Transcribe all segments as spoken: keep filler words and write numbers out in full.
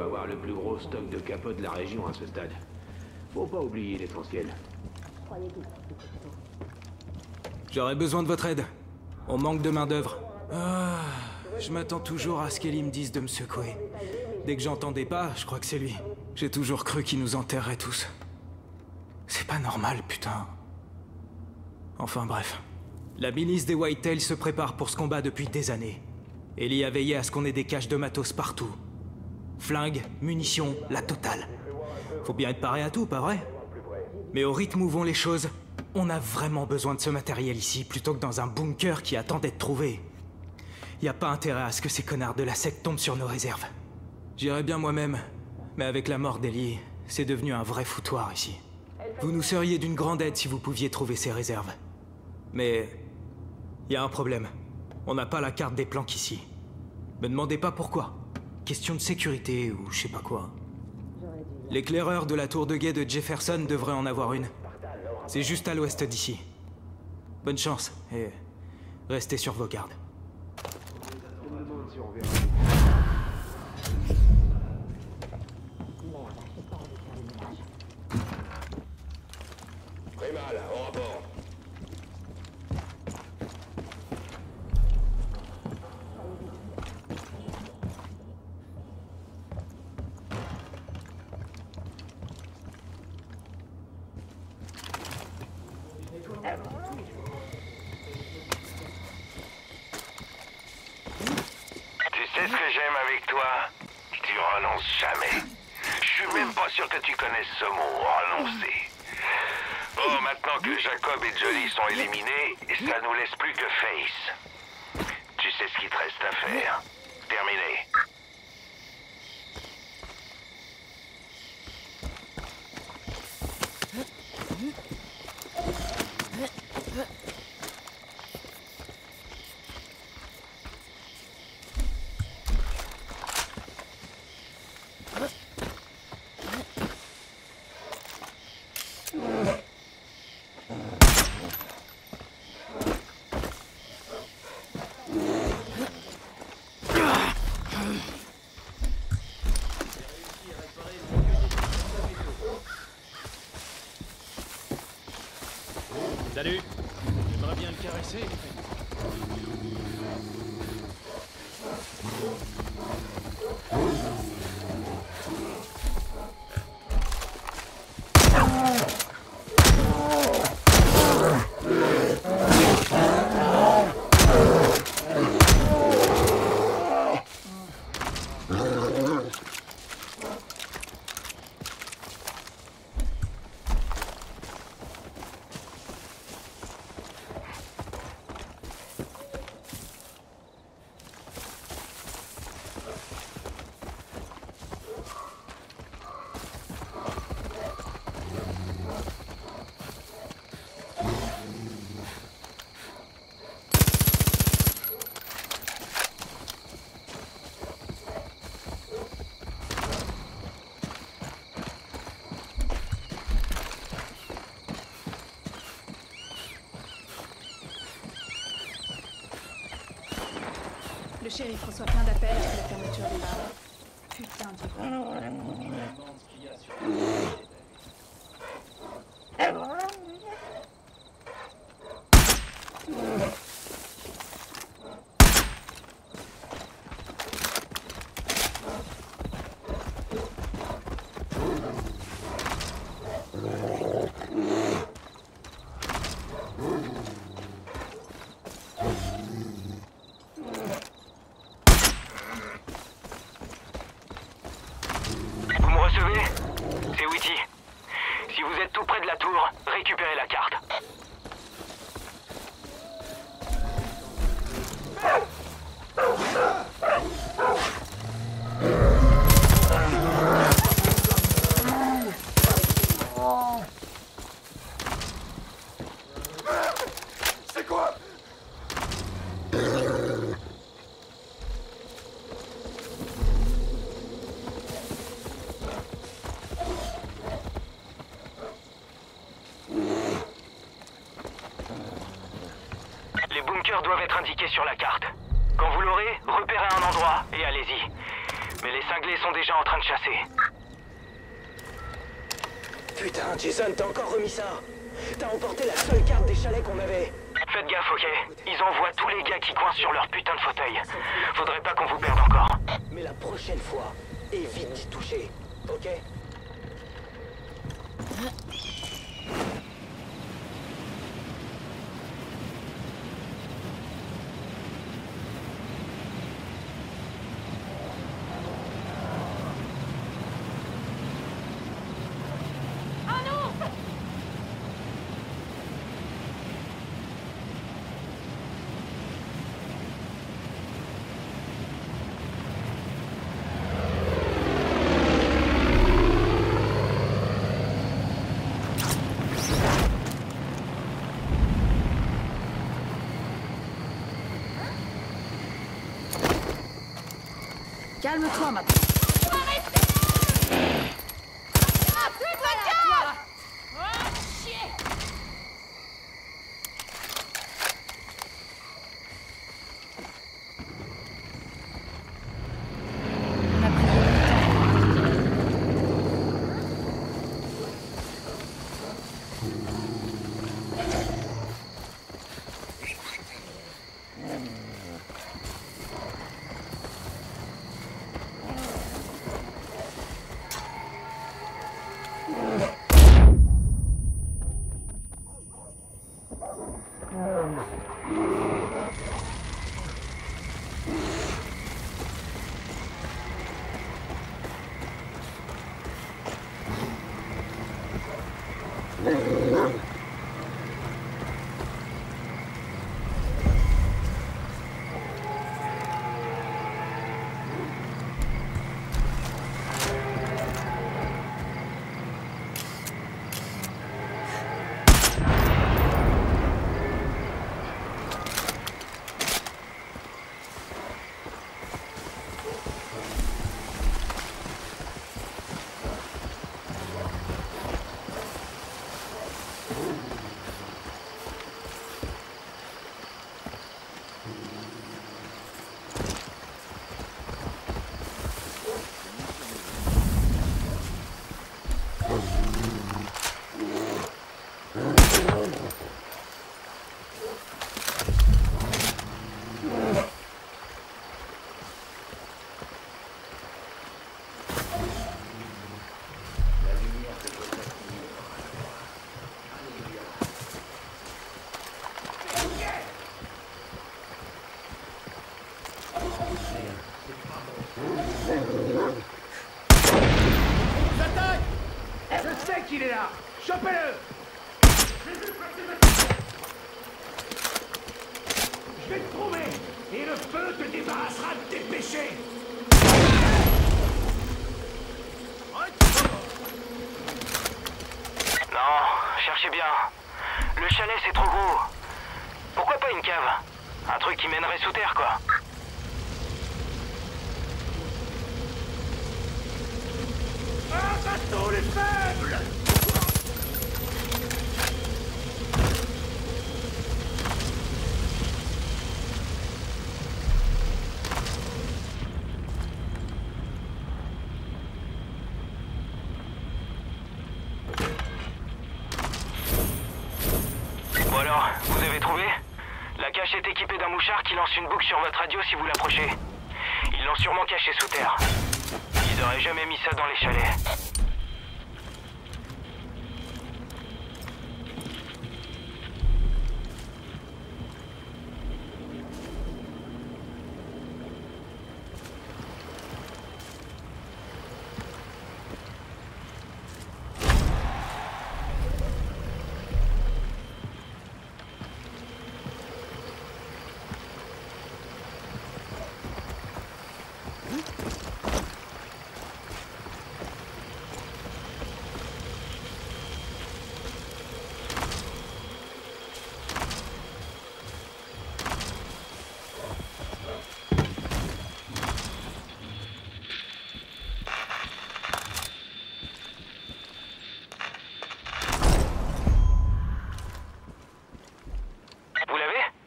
avoir le plus gros stock de capotes de la région à ce stade. Faut pas oublier l'essentiel. J'aurais besoin de votre aide. On manque de main-d'œuvre. Ah, je m'attends toujours à ce qu'Ellie me dise de me secouer. Dès que j'entendais pas, je crois que c'est lui. J'ai toujours cru qu'il nous enterrait tous. C'est pas normal, putain. Enfin bref. La milice des Whitetails se prépare pour ce combat depuis des années. Ellie a veillé à ce qu'on ait des caches de matos partout. Flingues, munitions, la totale. Faut bien être paré à tout, pas vrai? Mais au rythme où vont les choses, on a vraiment besoin de ce matériel ici, plutôt que dans un bunker qui attend d'être trouvé. Y a pas intérêt à ce que ces connards de la secte tombent sur nos réserves. J'irais bien moi-même, mais avec la mort d'Ellie, c'est devenu un vrai foutoir ici. Vous nous seriez d'une grande aide si vous pouviez trouver ces réserves. Mais... y a un problème. On n'a pas la carte des planques ici. Me demandez pas pourquoi. Question de sécurité ou je sais pas quoi. L'éclaireur de la tour de guet de Jefferson devrait en avoir une. C'est juste à l'ouest d'ici. Bonne chance, et restez sur vos gardes. Primal, au rapport. Tu sais ce que j'aime avec toi? Tu renonces jamais. Je suis même pas sûr que tu connaisses ce mot, renoncer. Bon, maintenant que Jacob et Jolie sont éliminés, ça nous laisse plus que Face. Tu sais ce qu'il te reste à faire. Terminé. Salut. J'aimerais bien le caresser. Le shérif reçoit plein d'appels après la fermeture des bars. Putain de... Vous me recevez? C'est Witty. Si vous êtes tout près de la tour, récupérez la carte. C'est quoi? Les bunkers doivent être indiqués sur la carte. Quand vous l'aurez, repérez un endroit et allez-y. Mais les cinglés sont déjà en train de chasser. Putain, Jason, t'as encore remis ça? T'as emporté la seule carte des chalets qu'on avait. Faites gaffe, ok? Ils envoient tous les gars qui coincent sur leur putain de fauteuil. Faudrait pas qu'on vous perde encore. Mais la prochaine fois, évite d'y toucher, ok? Calme-toi maintenant. Ah, plus de voiture! Oh, chier! On a pris beaucoup de Je sais qu'il est là! Chopez-le! Je vais te trouver! Et le feu te débarrassera de tes péchés! Non, cherchez bien. Le chalet, c'est trop gros. Pourquoi pas une cave? Un truc qui mènerait sous terre, quoi. Abattons les faibles! Bon alors, vous avez trouvé? La cache est équipée d'un mouchard qui lance une boucle sur votre radio si vous l'approchez. Ils l'ont sûrement caché sous terre. Ils n'auraient jamais mis ça dans les chalets.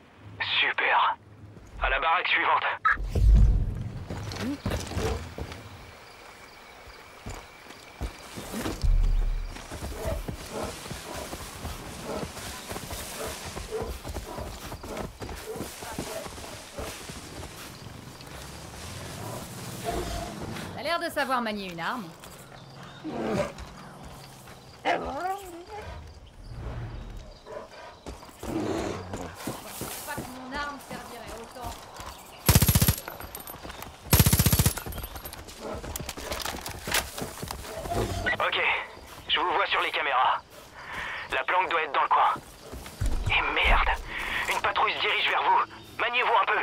Suivante. l'air de savoir manier une arme. Pas que mon arme servirait autant. Ok, je vous vois sur les caméras. La planque doit être dans le coin. Et merde, une patrouille se dirige vers vous. Maniez-vous un peu.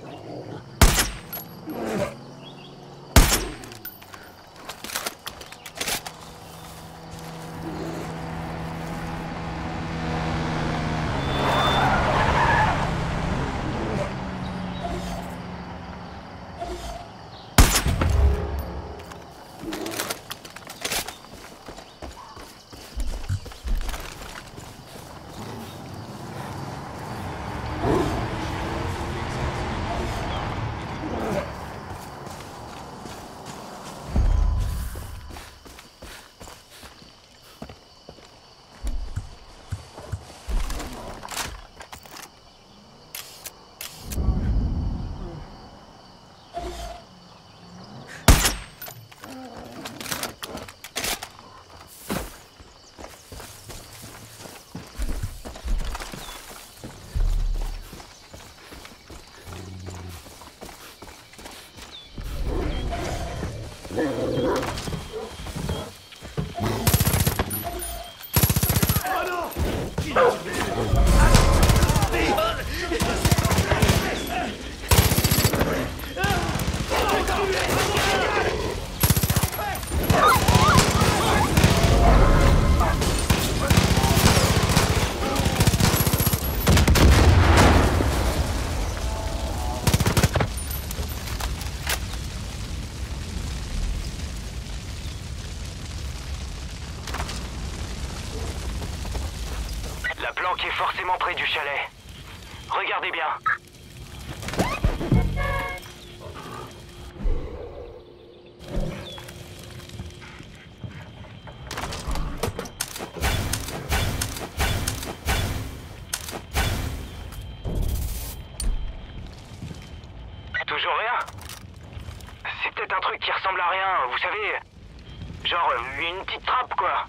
La planque est forcément près du chalet. Regardez bien. Toujours rien? C'est peut-être un truc qui ressemble à rien, vous savez. Genre une petite trappe, quoi.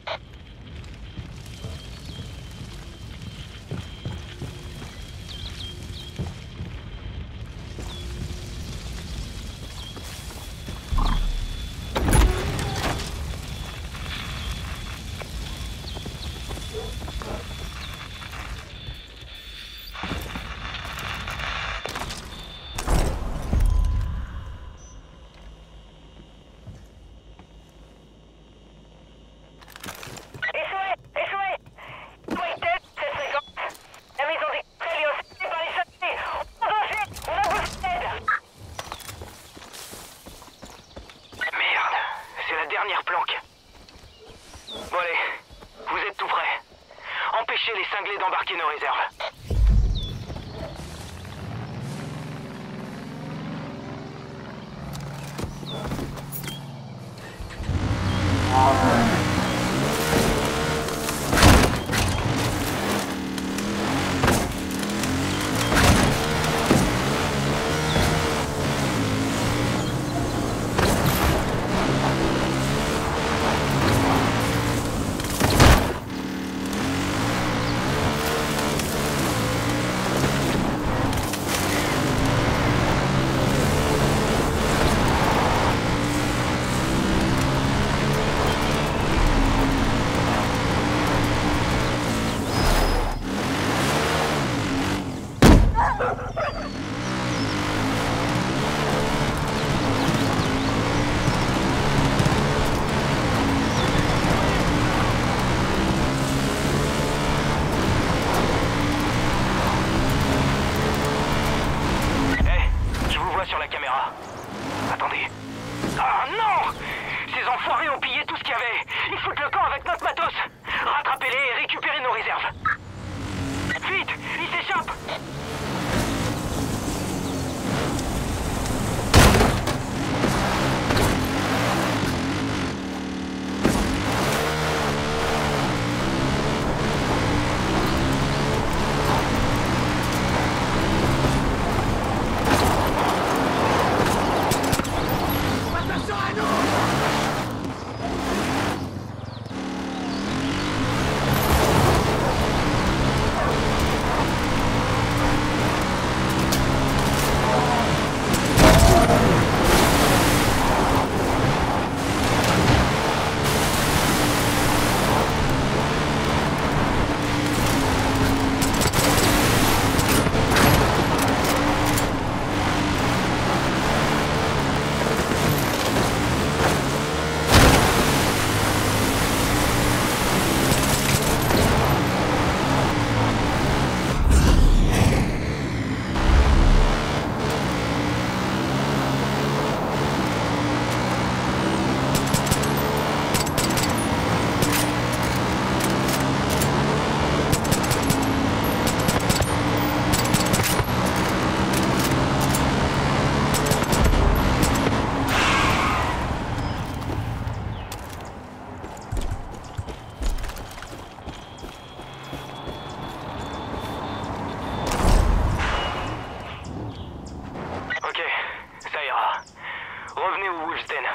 Dernière planque. Bon allez, vous êtes tout prêts. Empêchez les cinglés d'embarquer nos réserves. Sur la caméra. Attendez. Ah non! Ces enfoirés ont pillé tout ce qu'il y avait. Ils foutent le camp avec notre matos. Rattrapez-les et récupérez nos réserves. Vite! Ils s'échappent! Attention à nous! ça ira. Revenez au Wolf's Den.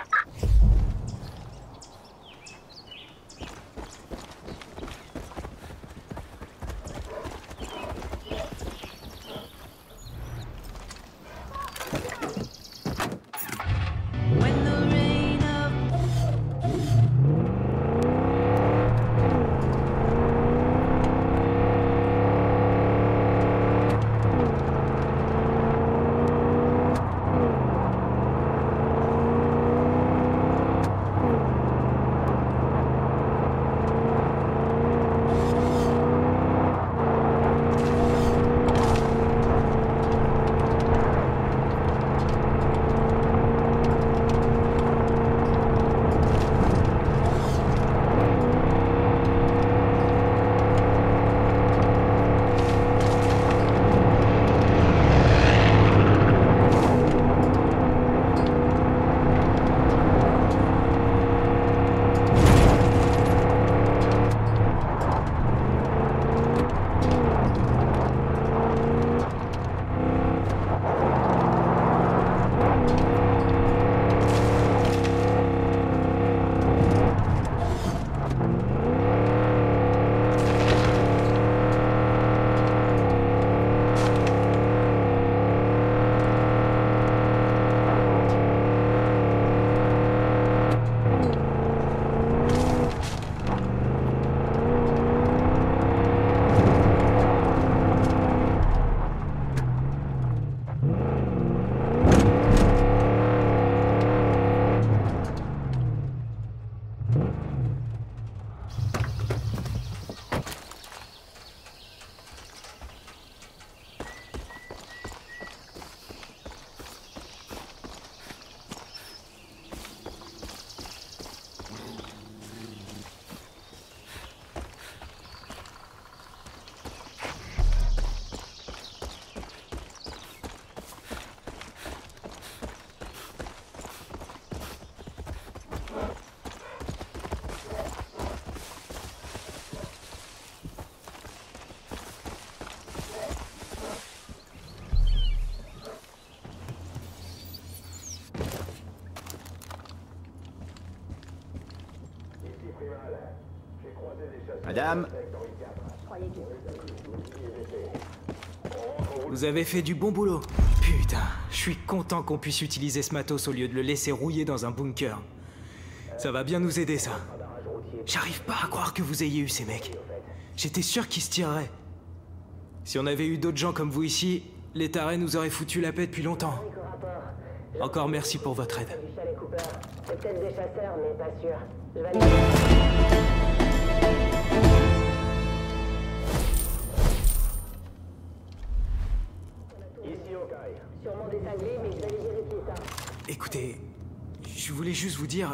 Madame? Vous avez fait du bon boulot. Putain, je suis content qu'on puisse utiliser ce matos au lieu de le laisser rouiller dans un bunker. Ça va bien nous aider, ça. J'arrive pas à croire que vous ayez eu ces mecs. J'étais sûr qu'ils se tireraient. Si on avait eu d'autres gens comme vous ici, les tarés nous auraient foutu la paix depuis longtemps. Encore merci pour votre aide. C'est peut-être des chasseurs, mais pas sûr. Je valide. Sûrement des cinglés, mais je vais aller vérifier ça. Écoutez, je voulais juste vous dire...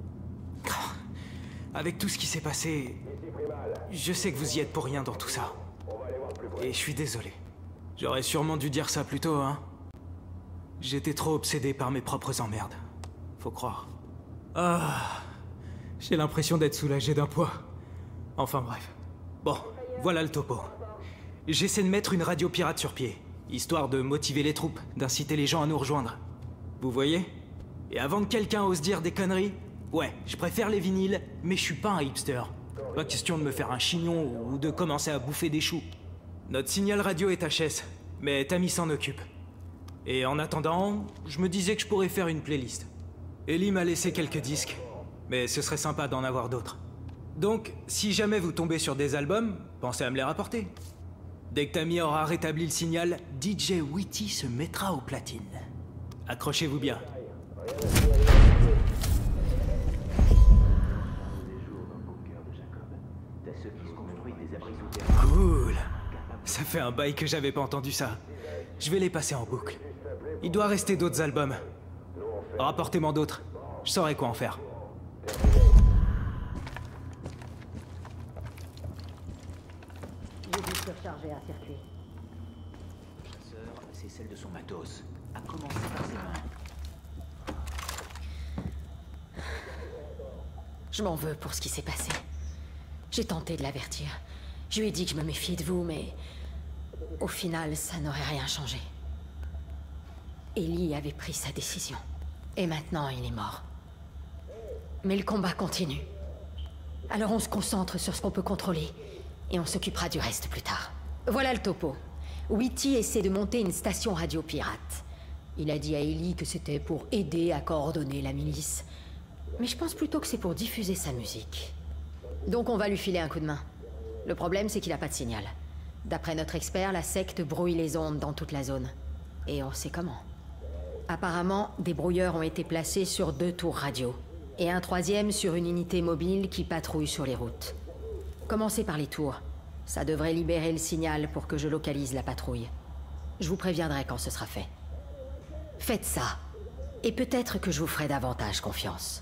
Avec tout ce qui s'est passé, je sais que vous y êtes pour rien dans tout ça. Et je suis désolé. J'aurais sûrement dû dire ça plus tôt, hein. J'étais trop obsédé par mes propres emmerdes. Faut croire. Ah... J'ai l'impression d'être soulagé d'un poids. Enfin bref. Bon, voilà le topo. J'essaie de mettre une radio pirate sur pied, histoire de motiver les troupes, d'inciter les gens à nous rejoindre. Vous voyez? Et avant que quelqu'un ose dire des conneries, ouais, je préfère les vinyles, mais je suis pas un hipster. Pas question de me faire un chignon ou de commencer à bouffer des choux. Notre signal radio est H S, mais Tammy s'en occupe. Et en attendant, je me disais que je pourrais faire une playlist. Ellie m'a laissé quelques disques, mais ce serait sympa d'en avoir d'autres. Donc, si jamais vous tombez sur des albums, pensez à me les rapporter. Dès que Tammy aura rétabli le signal, D J Witty se mettra aux platines. Accrochez-vous bien. Cool. Ça fait un bail que j'avais pas entendu ça. Je vais les passer en boucle. Il doit rester d'autres albums. Rapportez-moi d'autres. Je saurai quoi en faire. J'ai dû surcharger un circuit. Le chasseur, c'est celle de son matos. A commencer par ses mains. Je m'en veux pour ce qui s'est passé. J'ai tenté de l'avertir. Je lui ai dit que je me méfiais de vous, mais... Au final, ça n'aurait rien changé. Ellie avait pris sa décision. Et maintenant, il est mort. Mais le combat continue. Alors on se concentre sur ce qu'on peut contrôler, et on s'occupera du reste plus tard. Voilà le topo. Whitty essaie de monter une station radio pirate. Il a dit à Ellie que c'était pour aider à coordonner la milice. Mais je pense plutôt que c'est pour diffuser sa musique. Donc on va lui filer un coup de main. Le problème, c'est qu'il n'a pas de signal. D'après notre expert, la secte brouille les ondes dans toute la zone. Et on sait comment. Apparemment, des brouilleurs ont été placés sur deux tours radio. Et un troisième sur une unité mobile qui patrouille sur les routes. Commencez par les tours. Ça devrait libérer le signal pour que je localise la patrouille. Je vous préviendrai quand ce sera fait. Faites ça. Et peut-être que je vous ferai davantage confiance.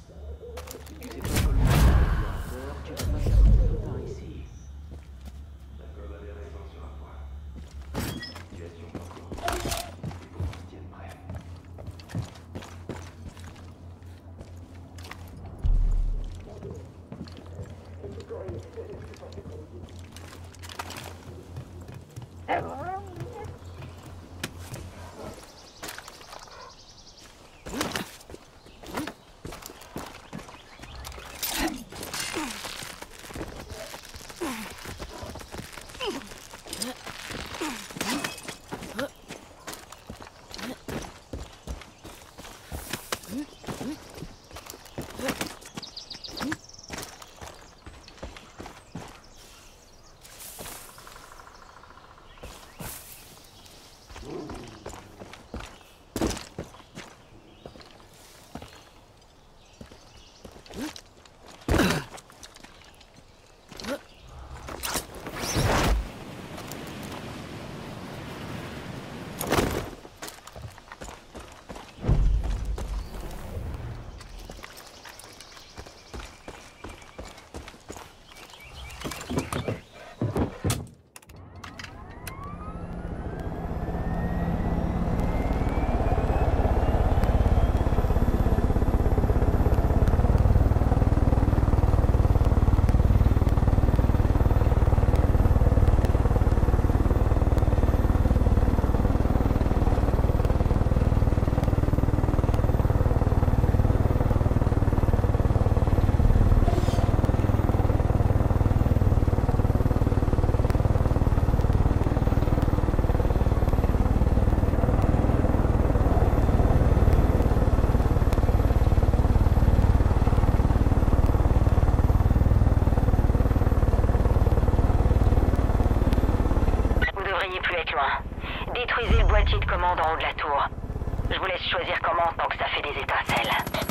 Détruisez le boîtier de commande en haut de la tour. Je vous laisse choisir comment tant que ça fait des étincelles.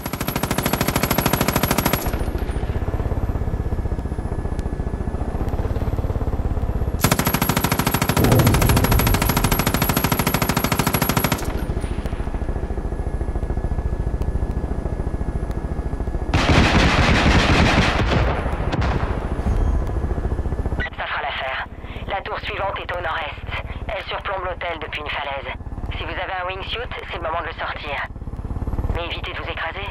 Ça fera l'affaire. La tour suivante est au nord-est. Elle surplombe l'hôtel depuis une falaise. Si vous avez un wingsuit, c'est le moment de le sortir. Mais évitez de vous écraser.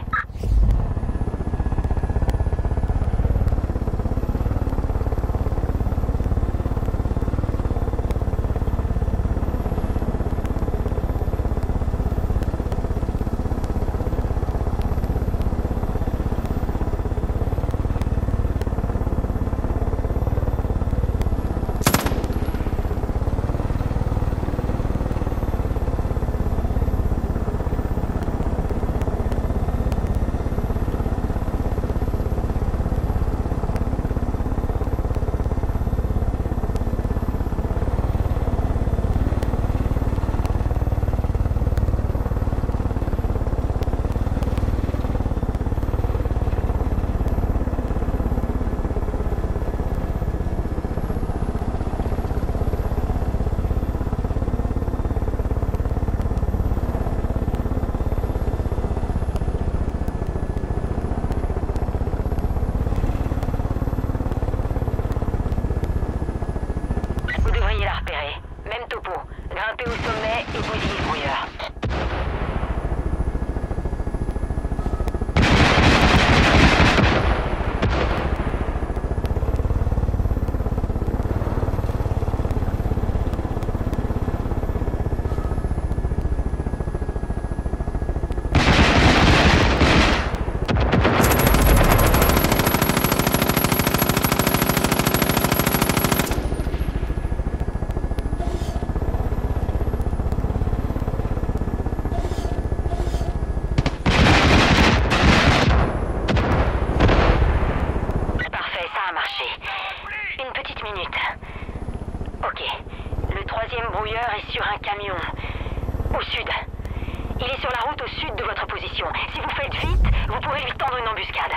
sur la route au sud de votre position. Si vous faites vite, vous pourrez lui tendre une embuscade.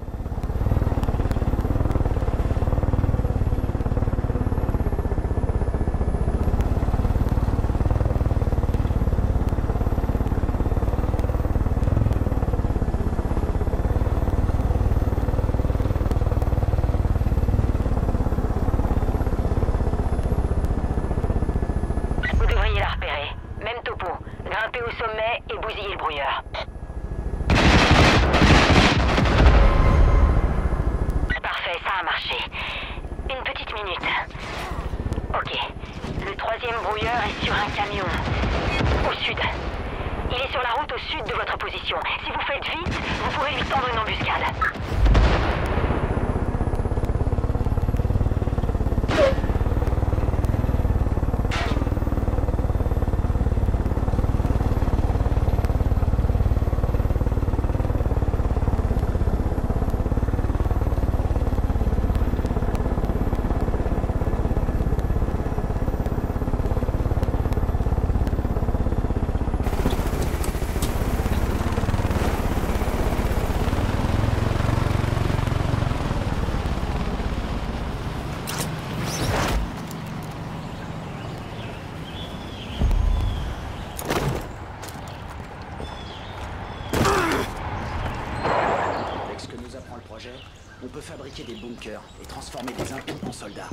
On peut fabriquer des bunkers et transformer des impôts en soldats.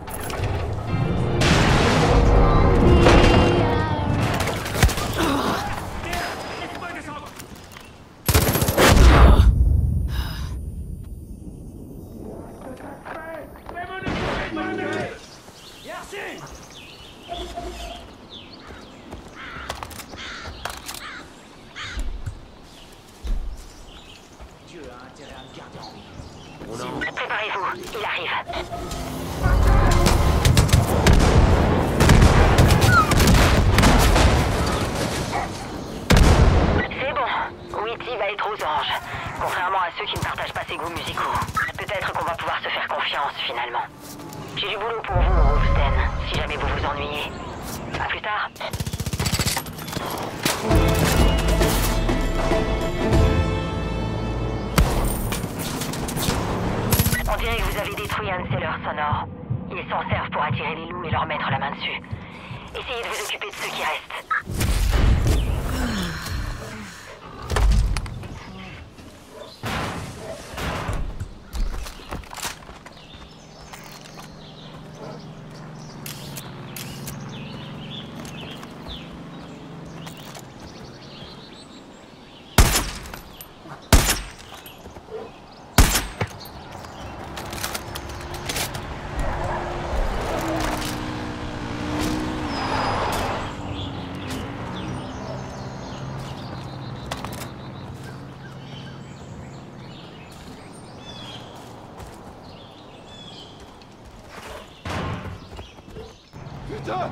Dieu a intérêt à me garder en vie. Préparez-vous, il arrive. C'est bon, Whitty va être aux anges. Contrairement à ceux qui ne partagent pas ses goûts musicaux. Peut-être qu'on va pouvoir se faire confiance, finalement. J'ai du boulot pour vous, Wolfden, si jamais vous vous ennuyez. À plus tard. On dirait que vous avez détruit un de ces leurres sonores. Ils s'en servent pour attirer les loups et leur mettre la main dessus. Essayez de vous occuper de ceux qui restent. Putain!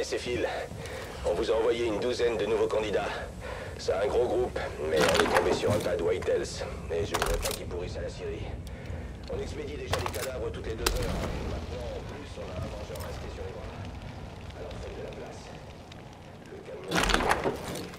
c'est Phil. On vous a envoyé une douzaine de nouveaux candidats. C'est un gros groupe, mais on est tombé sur un tas de Whitetails. Et je voudrais pas qu'ils pourrissent à la Syrie. On expédie déjà des cadavres toutes les deux heures. Maintenant, en plus, on a un vengeur resté sur les bras. Alors faites de la place. Le camion...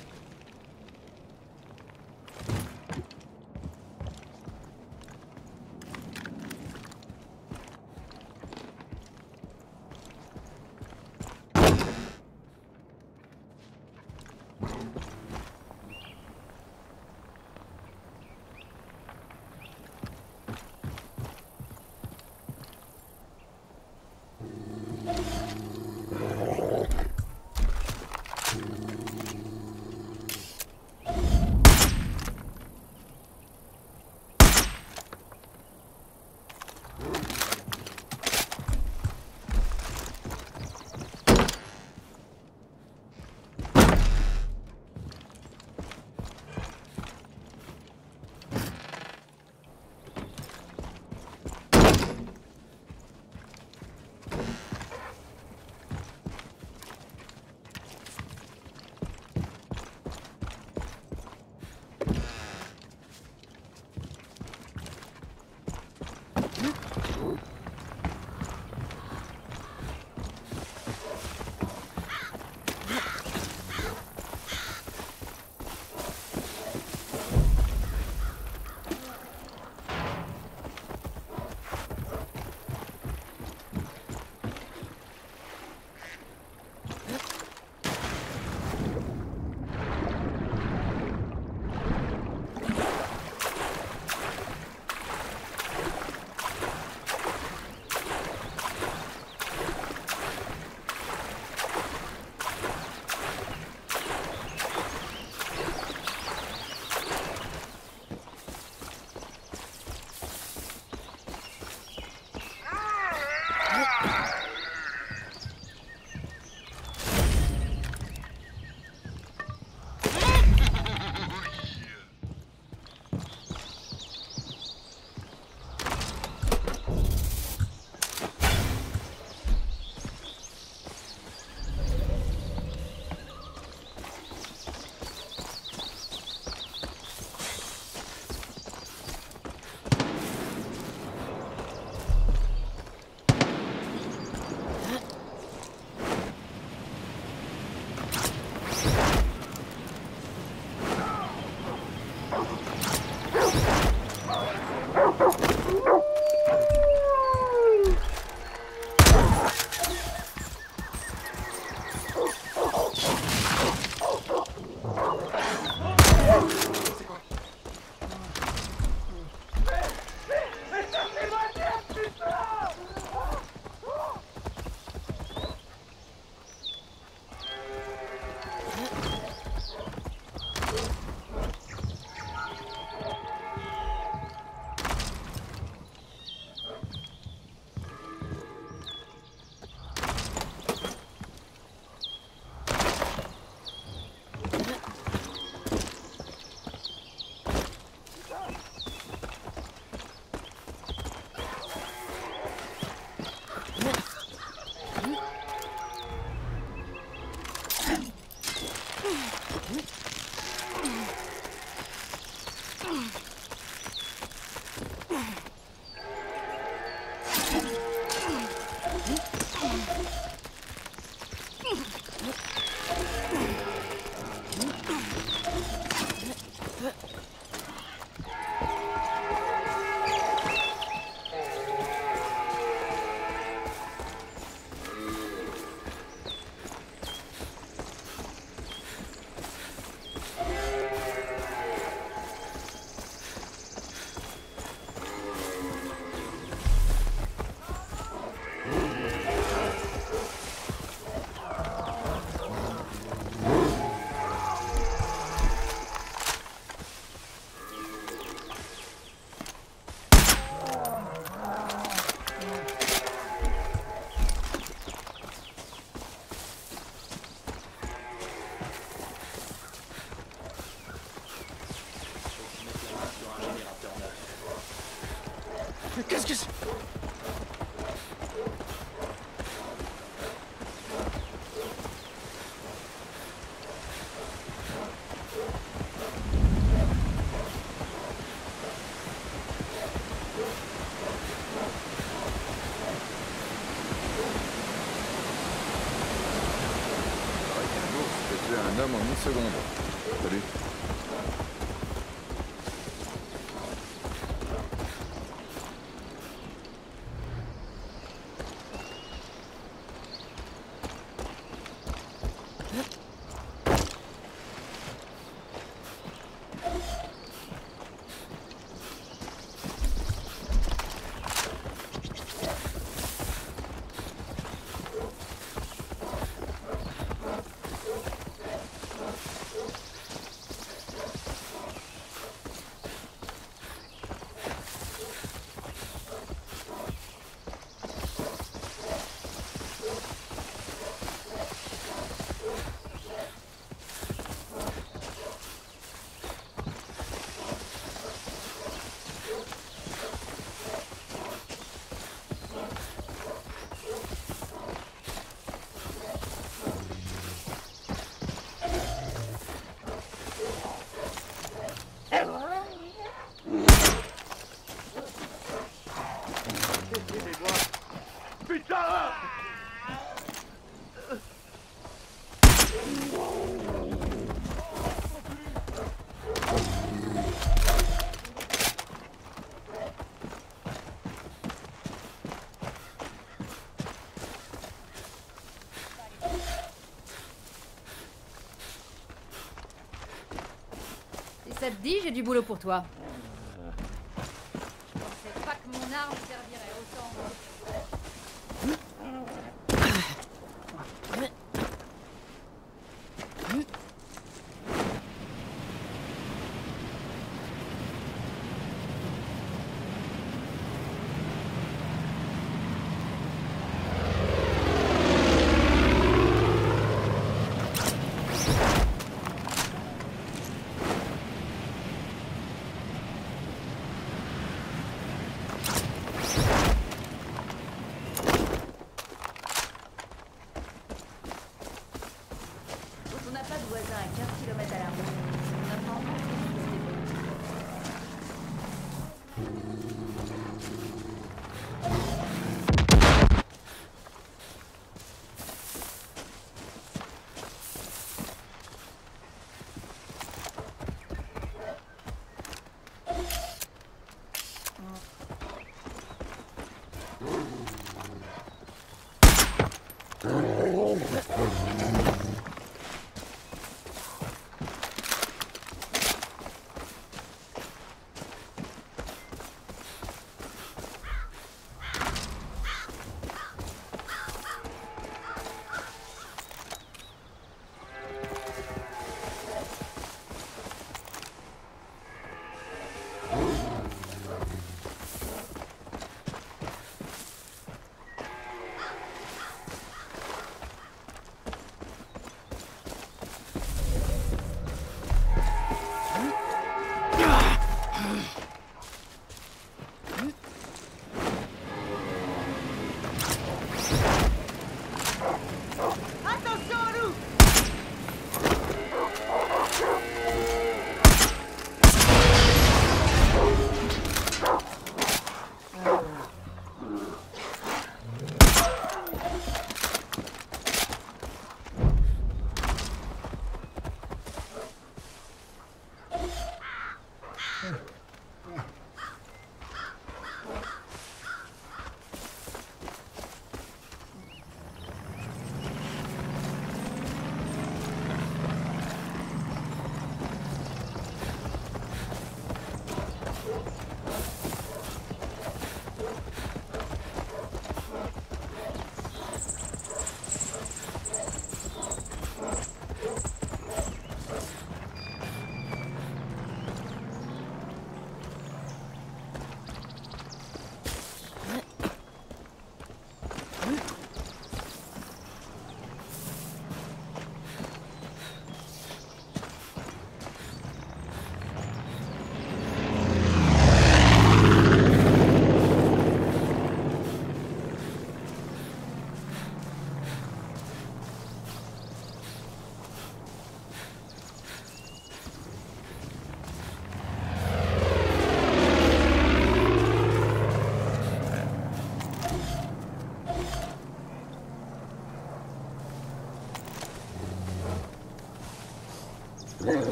Qu'est-ce que c'est? trente secondes. Salut. Ça te dit, j'ai du boulot pour toi. Je pensais pas que mon arme servirait autant.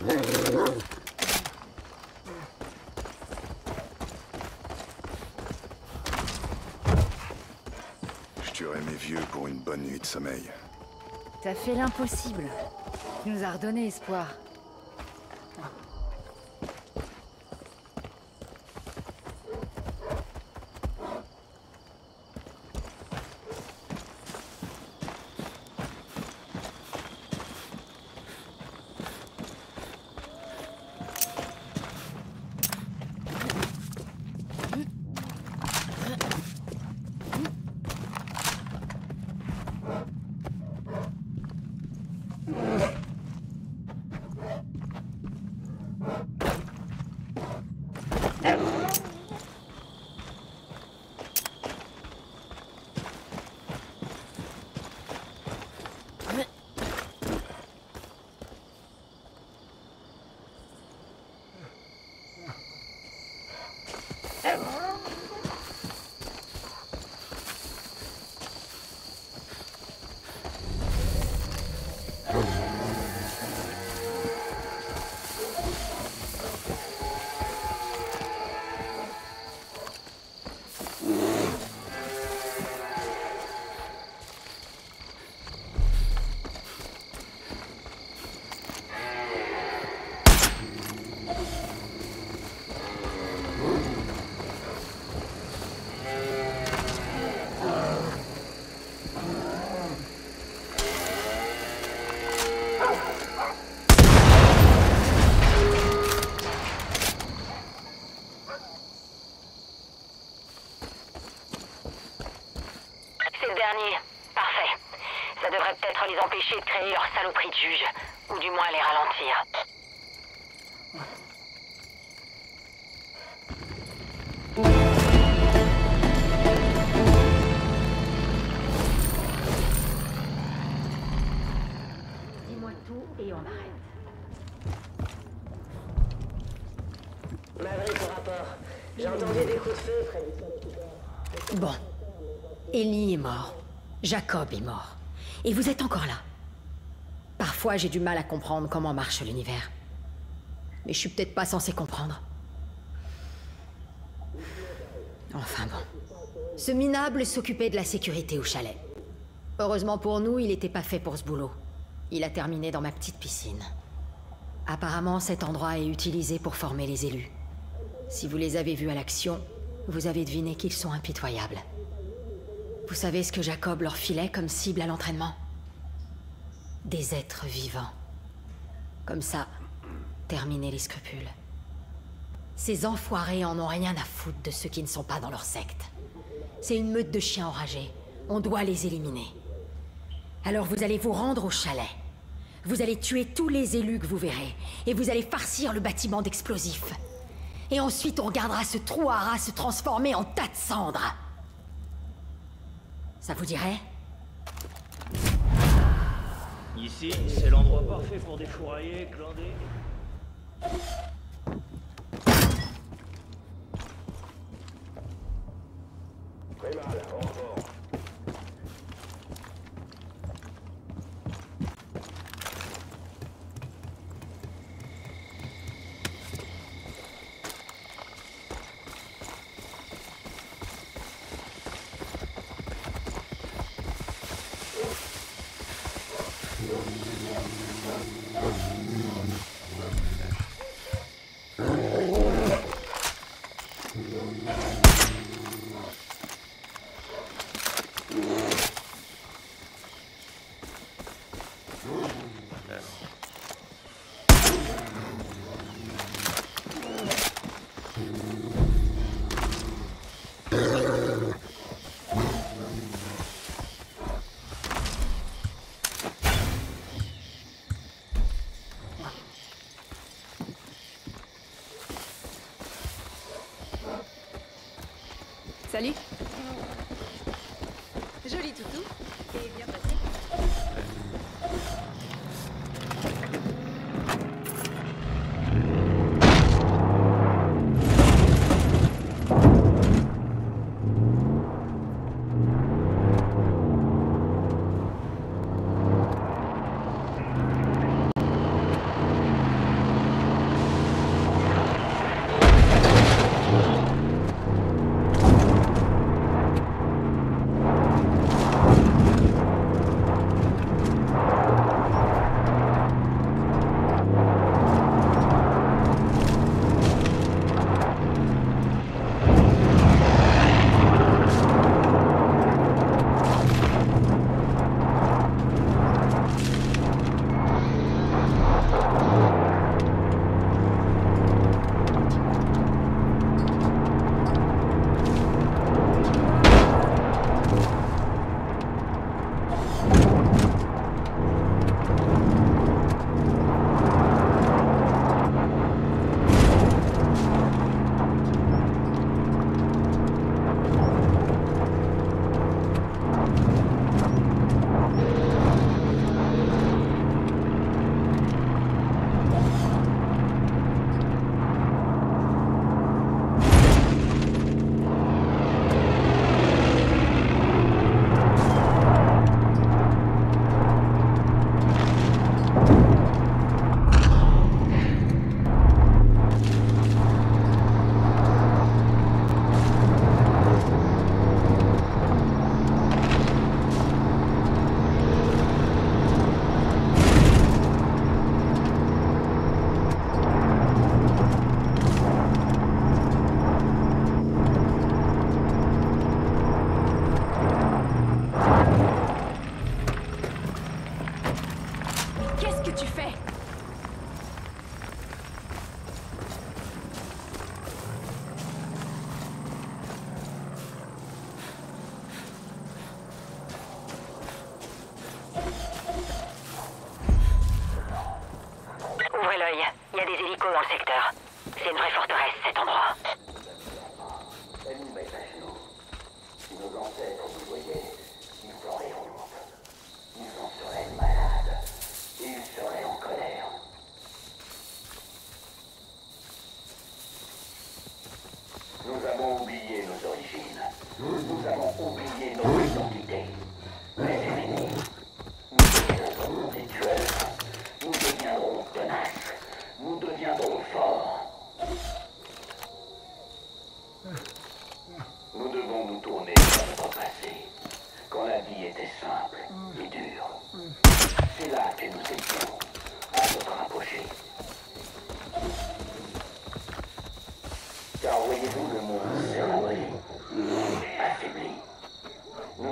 Je tuerai mes vieux pour une bonne nuit de sommeil. T'as fait l'impossible. Tu nous as redonné espoir. Parfait. Ça devrait peut-être les empêcher de créer leur saloperie de juge, ou du moins les ralentir. Dis-moi tout et on arrête. Maverick au rapport. J'ai entendu des coups de feu près du... Bon. Ellie est mort. Jacob est mort. Et vous êtes encore là. Parfois, j'ai du mal à comprendre comment marche l'univers. Mais je suis peut-être pas censé comprendre. Enfin bon. Ce minable s'occupait de la sécurité au chalet. Heureusement pour nous, il n'était pas fait pour ce boulot. Il a terminé dans ma petite piscine. Apparemment, cet endroit est utilisé pour former les élus. Si vous les avez vus à l'action, vous avez deviné qu'ils sont impitoyables. Vous savez ce que Jacob leur filait comme cible à l'entraînement? Des êtres vivants. Comme ça, terminer les scrupules. Ces enfoirés en ont rien à foutre de ceux qui ne sont pas dans leur secte. C'est une meute de chiens enragés. On doit les éliminer. Alors vous allez vous rendre au chalet. Vous allez tuer tous les élus que vous verrez. Et vous allez farcir le bâtiment d'explosifs. Et ensuite on regardera ce trou à rats se transformer en tas de cendres. Ça vous dirait? Ici, c'est l'endroit parfait pour défourailler, glander. Très mal, au revoir. Salut. Joli toutou. Et bien passé.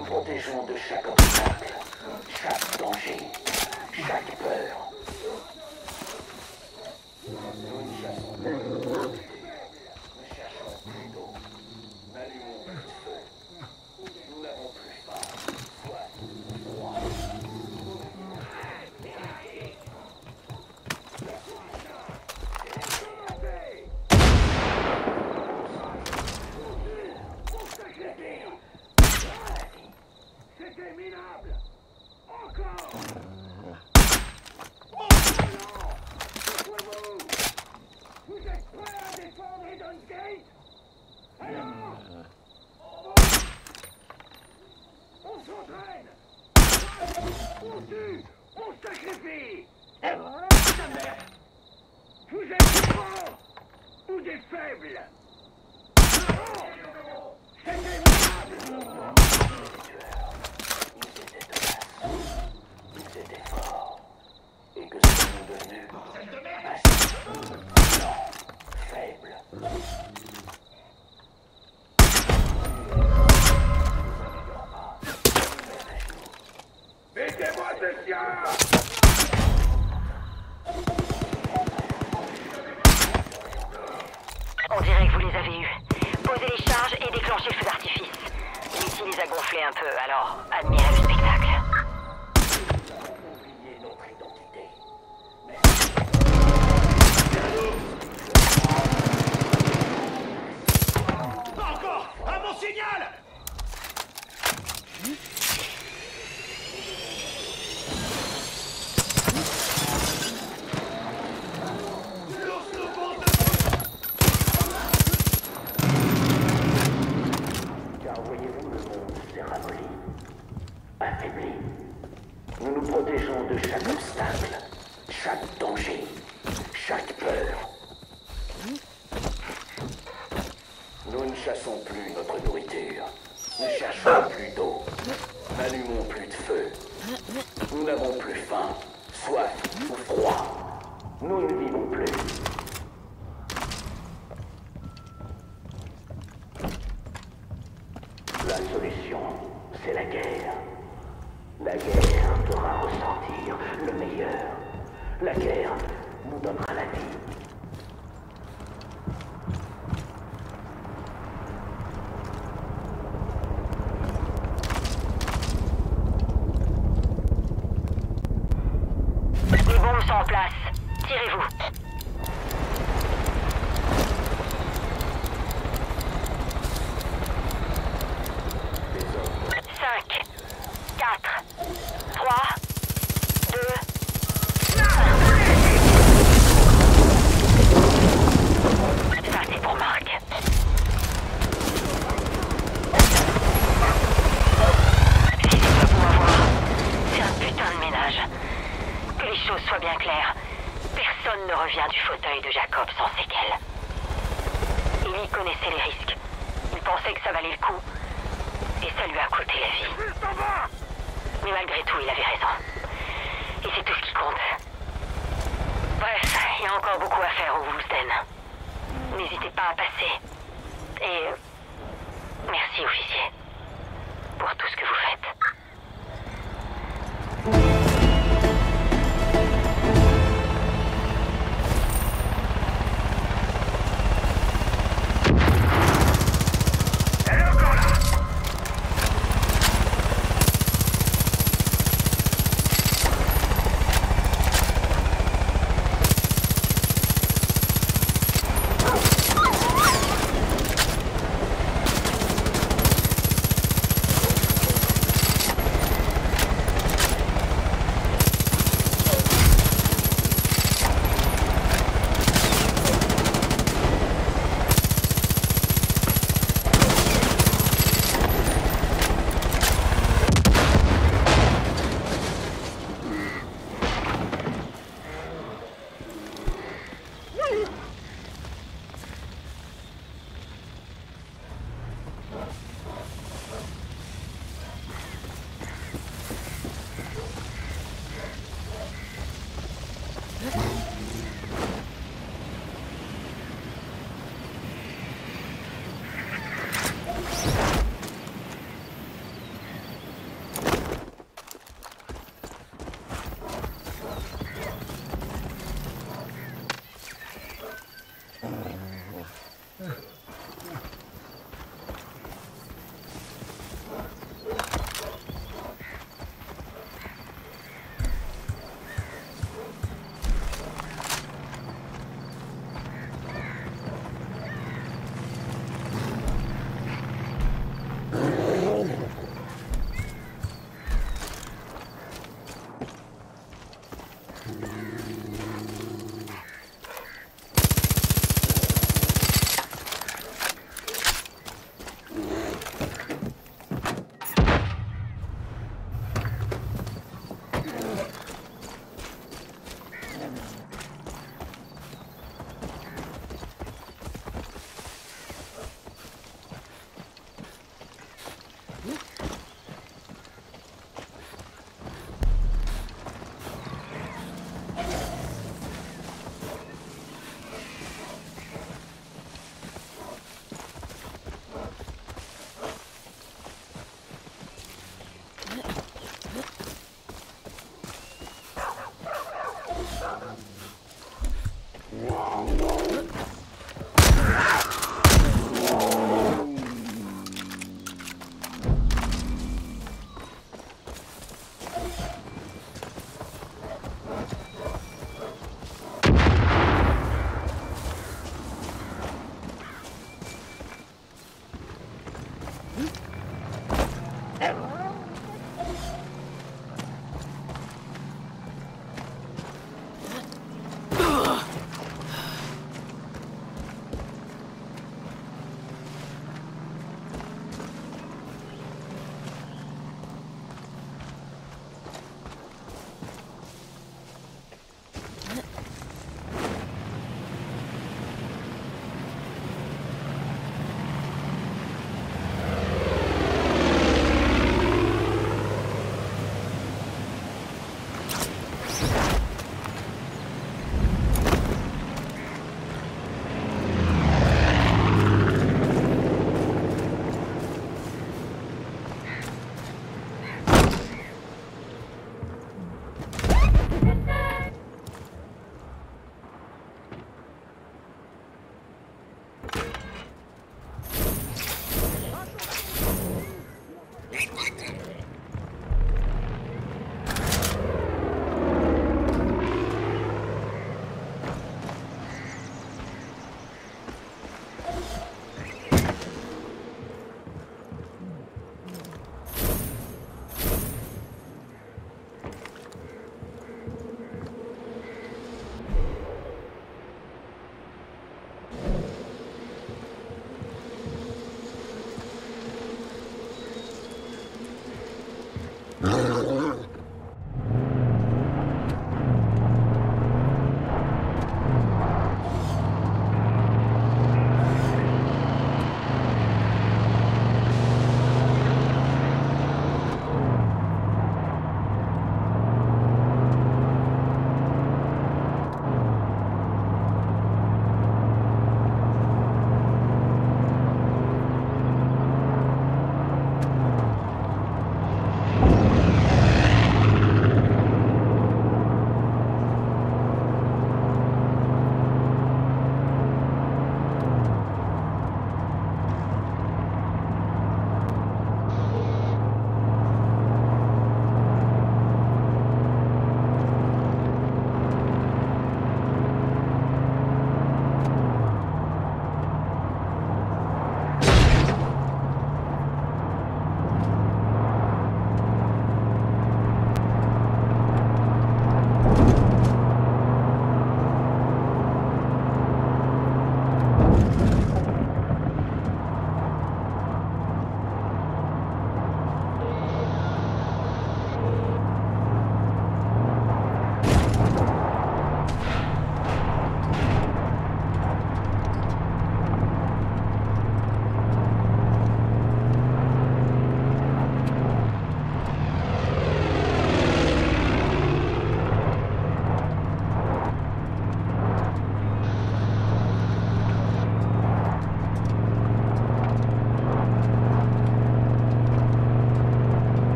nous protégeons de chaque obstacle, chaque danger, chaque peur. Nous ne chassons plus d'eau. Nous cherchons plus d'eau. N'allumons plus de feu. Nous n'avons plus faim, soif, froid. C'était minable. Encore. Vous êtes prêts à défendre Eden's Gate? Alors, on s'entraîne. On tue, on sacrifie. Vous êtes des forts ou des faibles? C'était minable. Ils étaient forts. Et que sommes-nous devenus? Non, faibles. Mettez-moi ce chien! On dirait que vous les avez eus. Posez les charges et déclenchez le feu d'artifice. Missy les a gonflés un peu, alors admirez le spectacle. Pas encore! À mon signal! Car voyez-vous, le monde s'est ramolli, affaibli. Nous nous protégeons de chaque obstacle, chaque danger, chaque peur. Nous ne chassons plus notre nourriture. Nous cherchons plus d'eau. N'allumons plus de feu. Nous n'avons plus faim, soif ou froid. Nous ne vivons plus. La solution, c'est la guerre. La guerre fera ressortir le meilleur. La guerre nous donnera la vie. Les bombes sont en place. Tirez-vous. cinq, quatre, trois, deux, un. Ça, c'est pour Marc. Si c'est pas pour avoir, c'est un putain de ménage. Que les choses soient bien claires. Personne ne revient du fauteuil de Jacob sans séquelles. Il y connaissait les risques. Il pensait que ça valait le coup. Et ça lui a coûté la vie. Mais malgré tout, il avait raison. Et c'est tout ce qui compte. Bref, il y a encore beaucoup à faire au Woolsden. N'hésitez pas à passer. Et... merci, officier.